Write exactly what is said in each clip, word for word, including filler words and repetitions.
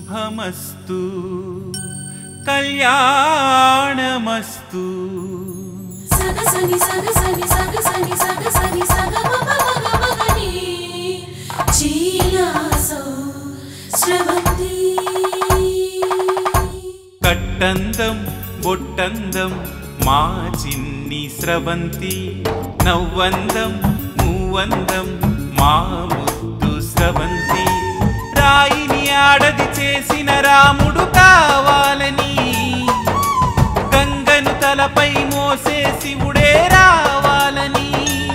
శుభమస్తు కళ్యాణమస్తు సగసని సగసని సగసని సగసని సగమగమగమగని చి లా సౌ స్రవంతి కట్టందం బొట్టందం మా చిన్ని స్రవంతి నవ్వందం మూవందం మా ముద్దు స్రవంతి రాయిని ఆడది చేసిన రాముడు కావాలని గంగను తలపై మోసే శివుడే రావాలని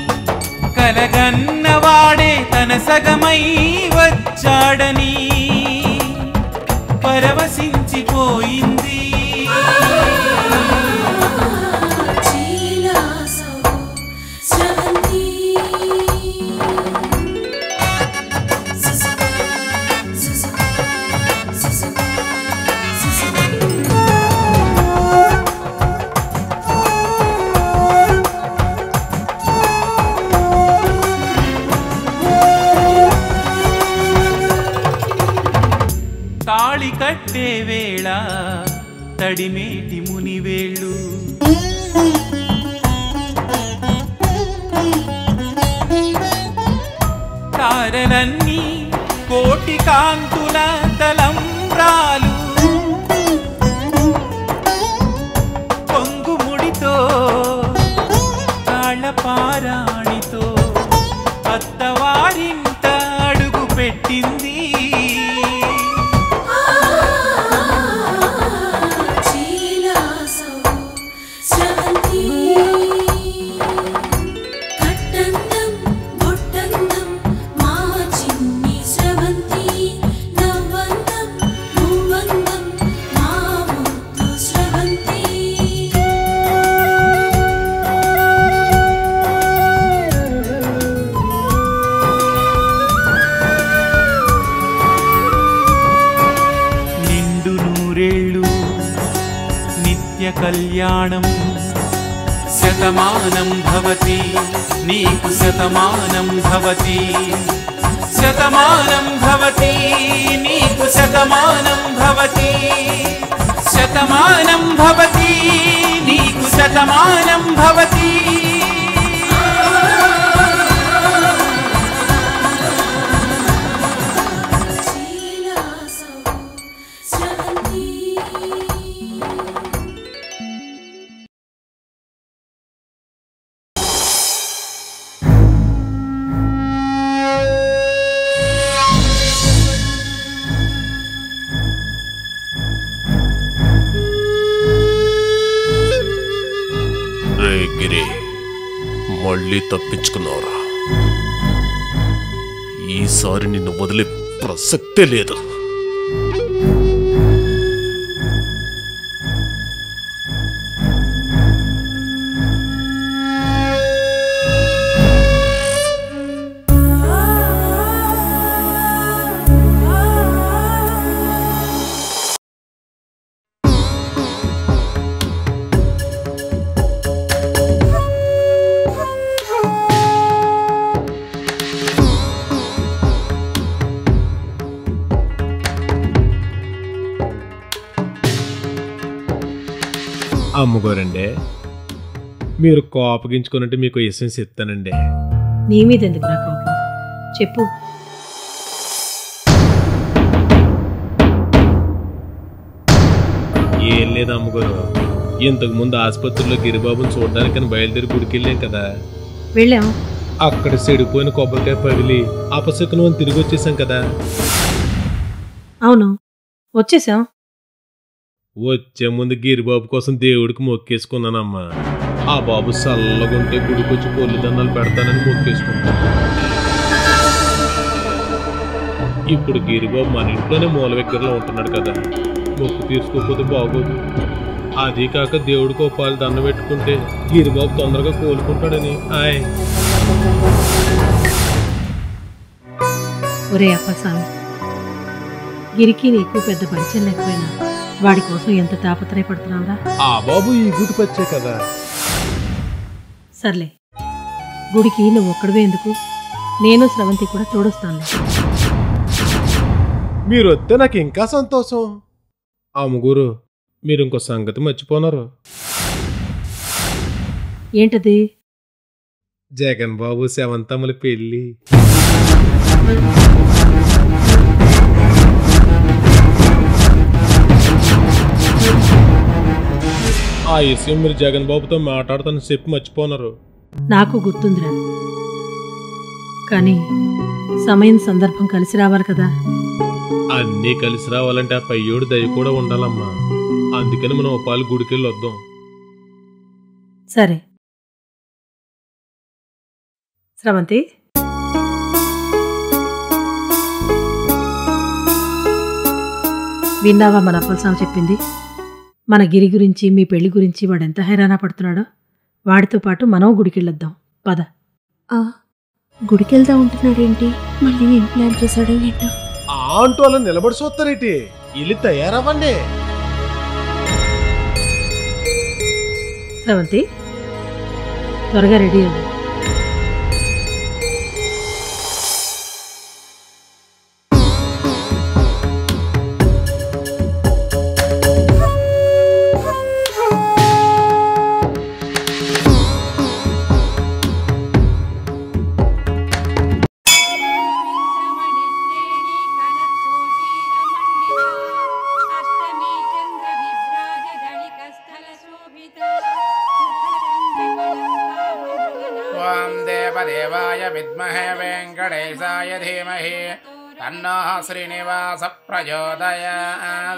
కలగన్నవాడే తన సగమై వచ్చాడని పరవశించిపోయింది చి లా సౌ స్రవంతి తాళి కట్టే వేళ తడిమేటి మునివేళ్ళు తారలన్నీ కోటి కాంతుల తలంబ్రాలు పొంగుముడితో తాళపారాణితో అత్తవారింట అడుగు పెట్టింది కళ్యాణం శతమానం భవతి నీకు శతమానం భవతి శతమానం భవతి నీకు శతమానం భవతి శతమానం భవతి నీకు శతమానం భవతి మళ్ళీ తప్పించుకున్నావురా. ఈసారి నిన్ను వదిలే ప్రసక్తే లేదు. అమ్ముకోరండి, మీరు కోపగించుకున్నట్టు మీకు ఎసెన్స్ ఇస్తానండి. నీ మీద ఎందుకు నా కోపం చెప్పు. ఏం లేదు అమ్మగారు, ఇంతకు ముందు ఆసుపత్రిలో గిరిబాబుని చూడడానికని బయలుదేరి గుడికి వెళ్ళాం కదా. వెళ్ళాం. అక్కడ చెడిపోయిన కొబ్బరికాయ పగిలి అపశకునం అని తిరిగి వచ్చేసాం కదా. అవును వచ్చేసాం. వచ్చే ముందు గిరిబాబు కోసం దేవుడికి మొక్కేసుకున్నానమ్మా. ఆ బాబు చల్లగుంటే గుడికొచ్చి పొల్లి దండాలు పెడతానని మొక్కేసుకున్నాను. ఇప్పుడు గిరిబాబు మన ఇంట్లోనే మూల దగ్గరలో ఉంటున్నాడు కదా, మొక్కు తీర్చుకోకపోతే బాగోదు. అది కాక దేవుడికి పాలు దండ పెట్టుకుంటే గిరిబాబు తొందరగా కోలుకుంటాడని. ఆయ్ ఒరే అప్పస్వామి, గిరికి నీకు పెద్ద పరిచయం లేకపోయినా వాడి కోసం ఎంత తాపత్రయపడుతున్నావురా. ఆ బాబు ఈ గుడి పచ్చే కదా. సర్లే, గుడికి నువ్వు ఒక్కడవే ఎందుకు, నేను స్రవంతి కూడా తోడొస్తానులే. మీరు వస్తే నాకు ఇంకా సంతోషం. అమ్మగురు, మీరు ఇంకో సంగతి మర్చిపోనారు. ఏంటది? జగన్ బాబు శవంతముల పెళ్ళి. ఆ విషయం మీరు జగన్ బాబుతో మాట్లాడతాను చెప్పి మర్చిపోనారు. నాకు గుర్తుందిరా, కానీ సమయం సందర్భం కలిసి రావాలి కదా. అన్నీ కలిసి రావాలంటే ఆ పయ్యోడు దయ కూడా ఉండాలమ్మా. అందుకని మనం ఉపాలు గుడికెళ్ళి వద్దాం. సరే స్రవంతి, విన్నావా మన అప్పలస్వామి చెప్పింది? మన గిరి గురించి, మీ పెళ్లి గురించి వాడెంత హైరాణ పడుతున్నాడో. వాడితో పాటు మనం గుడికెళ్ళొద్దాం పద. గుడికెళ్దా ఉంటున్నాడేంటి? మళ్ళీ ఏం ప్లాన్ చేశాడో ఏంటో. ఆ అంటూ అలా నిలబడి చూస్తారేంటి? ఇల్లు తయారవ్వండి. స్రవంతి, త్వరగా రెడీ అవ్వు. देवाय विद्महे वेंकटेशाय धीमहि तन्नो श्रीनिवास प्रचोदयात्.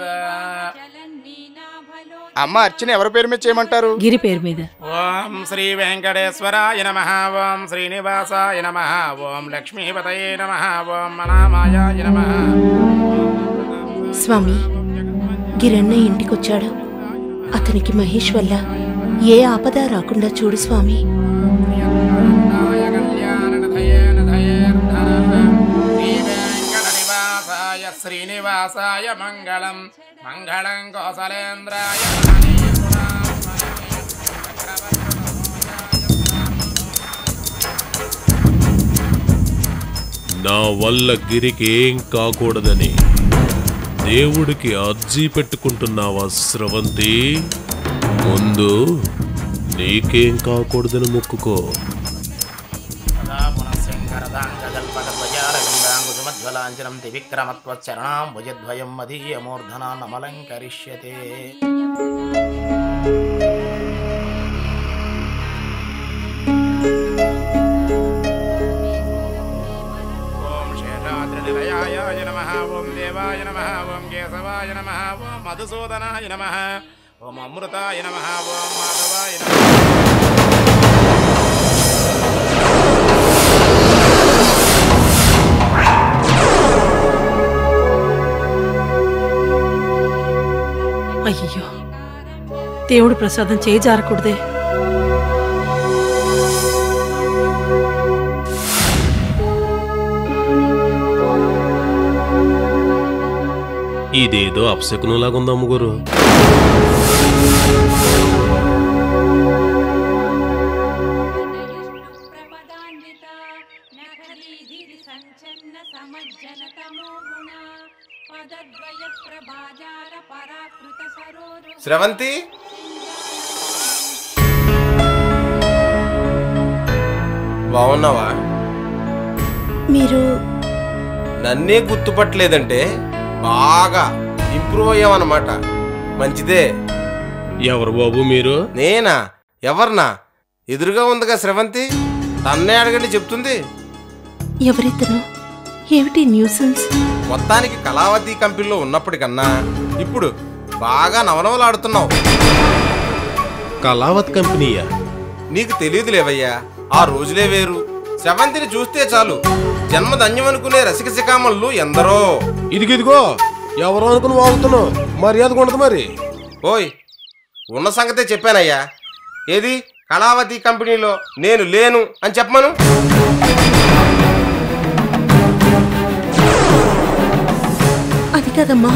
అమ్మ అర్చన ఎవరి పేరు మీద చేయమంటారు? గిరి పేరు మీద. ఓం శ్రీ వెంకటేశ్వరాయ నమః. ఓం శ్రీనివాసాయ నమః. ఓం లక్ష్మీపతయే నమః. ఓం మనామాయాయ నమః. స్వామి, గిరన్న ఇంటికొచ్చాడు. అతనికి మహేష్ వల్ల ఏ ఆపద రాకుండా చూడు స్వామి. శ్రీనివాసాయ మంగళం మంగళం కౌసలేంద్రాయ. నా వల్ల గిరికి ఏం కాకూడదని దేవుడికి అర్జీ పెట్టుకుంటున్నావా స్రవంతి? ముందు నీకేం కాకూడదని మొక్కుకో. జ్వలాంచనం త్రివిక్రమత్వచరణాం భుజద్వయం మదీయమూర్ధనా నమలంకరిష్యతే. ఓం శేషాద్రినిలయాయ నమః. ఓం దేవాయ నమః. ఓం కేశవాయ నమః. ఓం మధుసూదనాయ నమః. ఓం అమృతాయ నమః. ఓం మాధవాయ నమః. అయ్యో, దేవుడు ప్రసాదం చేయి జారకూడదే. ఇదేదో అపశకునంలాగుంది అమ్మగారు. స్రవంతి, బాగున్నావా? మీరు నన్నే గుర్తుపట్టలేదంటే బాగా ఇంప్రూవ్ అయ్యావన్నమాట. మంచిదే. ఎవరు బాబు మీరు? నేనా? ఎవర్నా? ఎదురుగా ఉందిగా స్రవంతి, తన్నే అడగండి చెప్తుంది. ఎవరితను? ఏమిటి న్యూసెన్స్? మొత్తానికి కళావతి కంపెనీలో ఉన్నప్పటికన్నా ఇప్పుడు బాగా నవనవలాడుతున్నావు. కళావత్ కంపెనీయా? నీకు తెలియదులేవయ్యా, ఆ రోజులే వేరు. స్రవంతిని చూస్తే చాలు జన్మధన్యం అనుకునే రసిక శిఖామణులు ఎందరో. ఇదిగిదిగో, ఎవరో అనుకుని వాగుతున్నావు. మర్యాద ఉండదు మరి. ఓయ్, ఉన్న సంగతే చెప్పానయ్యా. ఏది కళావతి కంపెనీలో నేను లేను అని చెప్పమను. అది కదమ్మా.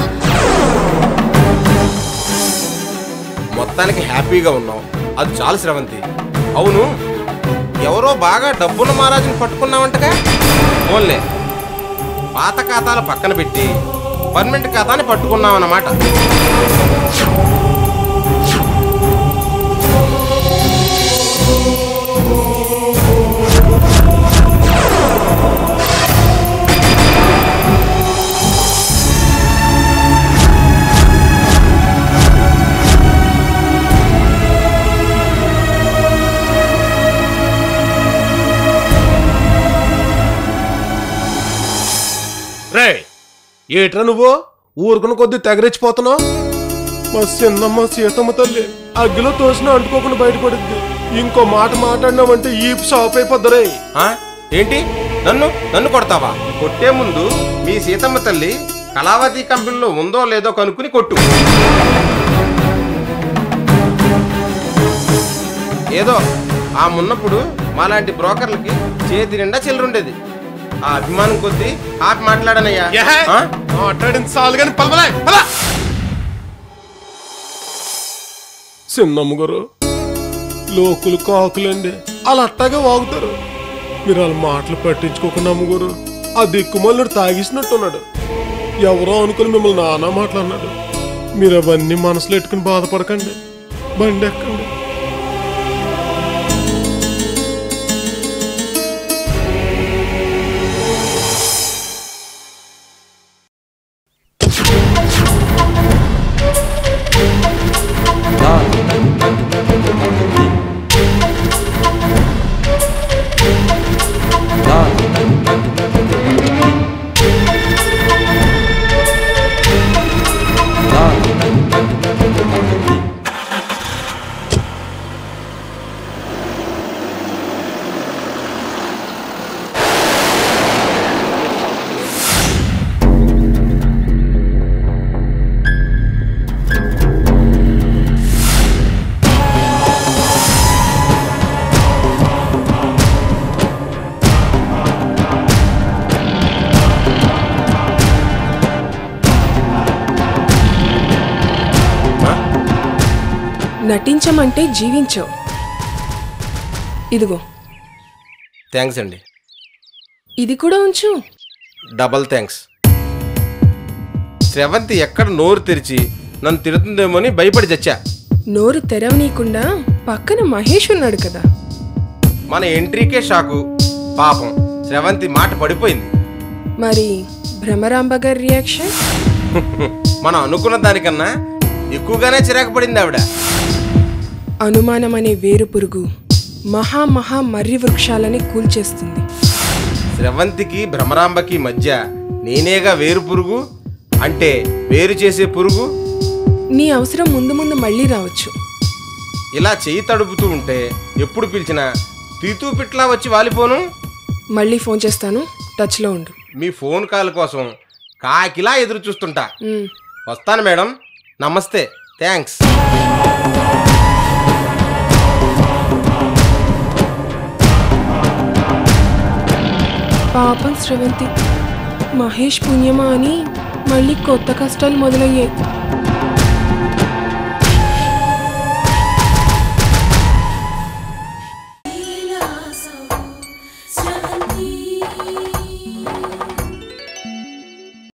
మొత్తానికి హ్యాపీగా ఉన్నావు, అది చాలు స్రవంతి. అవును, ఎవరో బాగా డబ్బున్న మహారాజుని పట్టుకున్నావంటగా. ఓన్లే పాత ఖాతాలు పక్కన పెట్టి పర్మనెంట్ ఖాతాని పట్టుకున్నాం అన్నమాట. రే ఏట్రా నువ్వు ఊరుకున్న కొద్ది తెగరెచ్చిపోతున్నావు? మా చిన్నమ్మ సీతమ్మ తల్లి అగ్గిలో తోసిన అంటుకోకుండా బయటపడింది. ఇంకో మాట మాట్లాడినామంటే ఈ షాప్ అయిపోద్దరే. ఏంటి నన్ను నన్ను కొడతావా? కొట్టే ముందు మీ సీతమ్మ తల్లి కళావతి కంపెనీలో ఉందో లేదో కనుక్కుని కొట్టు. ఏదో ఆ మున్నప్పుడు మాలాంటి బ్రోకర్లకి చేతి నిండా చిల్లరుండేది. ఆ అభిమానం కొద్దీ ఆపి మాట్లాడనయ్యా. మాట్లాడింది చాలు కానీ పలపలే పలా. చిన్నమ్మ గారు లోకులు కాకులండి, అలా అట్టాగే వాగుతారు. మీరు వాళ్ళ మాటలు పట్టించుకోకుండా అమ్మగారు ఆ దిక్కుమల్లుడు తాగిసినట్టున్నాడు. ఎవరో అనుకుని మిమ్మల్ని నానా మాట్లాడినాడు. మీరు అవన్నీ మనసులో ఎట్టుకుని బాధపడకండి, బండి ఎక్కండి. నటించమంటే జీవించవు. ఇదిగో. థ్యాంక్స్ అండి. ఇది కూడా ఉంచు. Double thanks. శ్రవంతి ఎక్కడ నోరు తెరిచి నన్ను తిడుతుందేమో అని భయపడి చచ్చా. నోరు తెరవనీయకుండా పక్కన మహేష్ ఉన్నాడు కదా. మన ఎంట్రీకే షాకు. పాపం శ్రవంతి మాట పడిపోయింది. మరి భ్రమరాంబ గారి రియాక్షన్? మనం అనుకున్న దానికన్నా ఎక్కువగానే చిరాకు పడింది ఆవిడ. అనుమానం అనే వేరు పురుగు మహా మహా మర్రి వృక్షాలని కూల్చేస్తుంది. శ్రవంతికి భ్రమరాంబకి మధ్య నేనేగా వేరు పురుగు, అంటే వేరు చేసే పురుగు. నీ అవసరం ముందు ముందు మళ్ళీ రావచ్చు. ఇలా చెయ్యి తడుపుతూ ఉంటే ఎప్పుడు పిలిచినా తీతూ పిట్లా వచ్చి వాలిపోను. మళ్ళీ ఫోన్ చేస్తాను, టచ్లో ఉండు. మీ ఫోన్ కాల్ కోసం కాకిలా ఎదురు చూస్తుంటా. ఉమ్. వస్తాను మేడం. నమస్తే. థ్యాంక్స్. పాపం శ్రవంతి. మహేష్ పుణ్యమా అని మళ్ళీ కొత్త కష్టాలు మొదలయ్యాయి. Chi La Sow Sravanthi